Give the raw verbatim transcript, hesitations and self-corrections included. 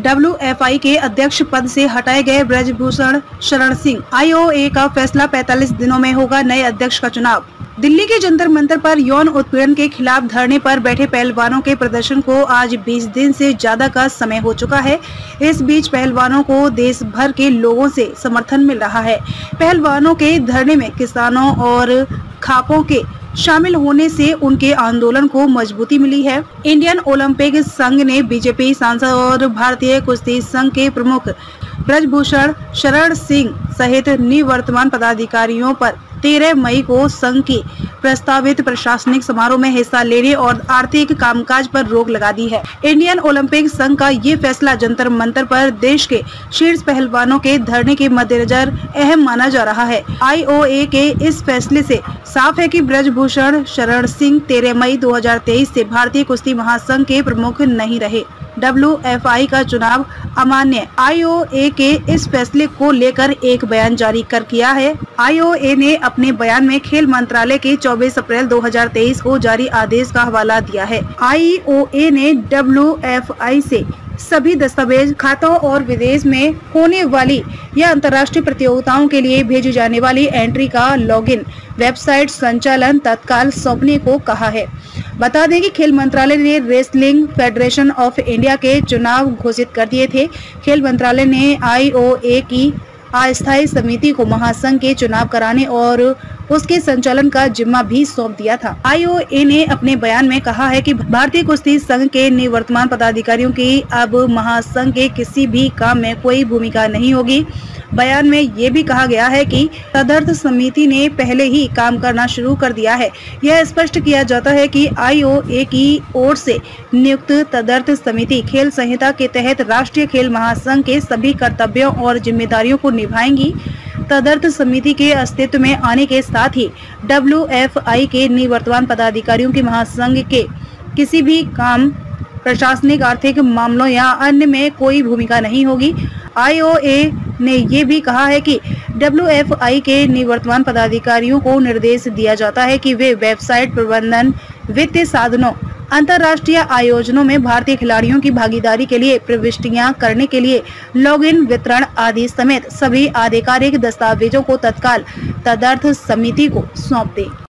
W F I के अध्यक्ष पद से हटाए गए ब्रजभूषण शरण सिंह। आई ओ ए का फैसला पैंतालीस दिनों में होगा नए अध्यक्ष का चुनाव। दिल्ली के जंतर मंतर पर यौन उत्पीड़न के खिलाफ धरने पर बैठे पहलवानों के प्रदर्शन को आज बीस दिन से ज्यादा का समय हो चुका है। इस बीच पहलवानों को देश भर के लोगों से समर्थन मिल रहा है। पहलवानों के धरने में किसानों और खापों के शामिल होने से उनके आंदोलन को मजबूती मिली है। इंडियन ओलंपिक संघ ने बीजेपी सांसद और भारतीय कुश्ती संघ के प्रमुख ब्रजभूषण शरण सिंह सहित निवर्तमान पदाधिकारियों पर तेरह मई को संघ की प्रस्तावित प्रशासनिक समारोह में हिस्सा लेने और आर्थिक कामकाज पर रोक लगा दी है। इंडियन ओलंपिक संघ का ये फैसला जंतर मंतर पर देश के शीर्ष पहलवानों के धरने के मद्देनजर अहम माना जा रहा है। आई ओ ए के इस फैसले से साफ है कि ब्रजभूषण शरण सिंह तेरह मई दो हज़ार तेईस से भारतीय कुश्ती महासंघ के प्रमुख नहीं रहे। डब्ल्यू एफ आई का चुनाव अमान्य। आई ओ ए के इस फैसले को लेकर एक बयान जारी कर किया है। आई ओ ए ने अपने बयान में खेल मंत्रालय के चौबीस अप्रैल दो हज़ार तेईस को जारी आदेश का हवाला दिया है। आई ओ ए ने डब्ल्यू एफ आई से सभी दस्तावेज, खातों और विदेश में होने वाली या अंतर्राष्ट्रीय प्रतियोगिताओं के लिए भेजी जाने वाली एंट्री का लॉगिन वेबसाइट संचालन तत्काल सौंपने को कहा है। बता दें कि खेल मंत्रालय ने रेसलिंग फेडरेशन ऑफ इंडिया के चुनाव घोषित कर दिए थे। खेल मंत्रालय ने आई ओ ए की अस्थायी समिति को महासंघ के चुनाव कराने और उसके संचालन का जिम्मा भी सौंप दिया था। आई ओ ए ने अपने बयान में कहा है कि भारतीय कुश्ती संघ के निवर्तमान पदाधिकारियों की अब महासंघ के किसी भी काम में कोई भूमिका नहीं होगी। बयान में ये भी कहा गया है कि तदर्थ समिति ने पहले ही काम करना शुरू कर दिया है। यह स्पष्ट किया जाता है कि आई ओ ए की ओर से नियुक्त तदर्थ समिति खेल संहिता के तहत राष्ट्रीय खेल महासंघ के सभी कर्तव्यों और जिम्मेदारियों को निभाएंगी। तदर्थ समिति के अस्तित्व में आने के साथ ही डब्ल्यू एफ आई के निवर्तमान पदाधिकारियों की महासंघ के किसी भी काम, प्रशासनिक, आर्थिक मामलों या अन्य में कोई भूमिका नहीं होगी। आई ओ ए ने ये भी कहा है कि डब्ल्यू एफ आई के निवर्तमान पदाधिकारियों को निर्देश दिया जाता है कि वे वेबसाइट प्रबंधन, वित्तीय साधनों, अंतर्राष्ट्रीय आयोजनों में भारतीय खिलाड़ियों की भागीदारी के लिए प्रविष्टियां करने के लिए लॉगिन, वितरण आदि समेत सभी आधिकारिक दस्तावेजों को तत्काल तदर्थ समिति को सौंप दें।